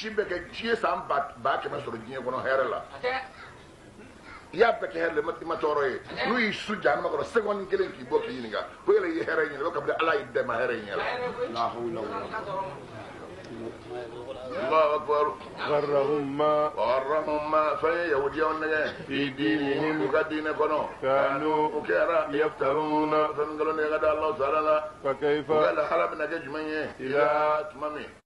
si bɛ kɛ diɲɛ san ba kɛmɛ sɔrɔ diɲɛ kɔnɔ hɛrɛ la i y'a bɛɛ kɛ hɛrɛ la i ma tɔɔrɔ ye n'u y'i su jahanama kɔnɔ seconde kelen k'i bɔ k'i ɲininka ko yɛrɛ ye hɛrɛ ɲini ko kabini ala y'i dɛmɛ hɛrɛ in ɲɛ la Allahu akbar غرهم ما فهي يهوديون في دينهم وقدين كانوا وكيرا يفترون فنقولون يا غدا الله تعالى فكيف قال حلبنا جمعيه الى تمامي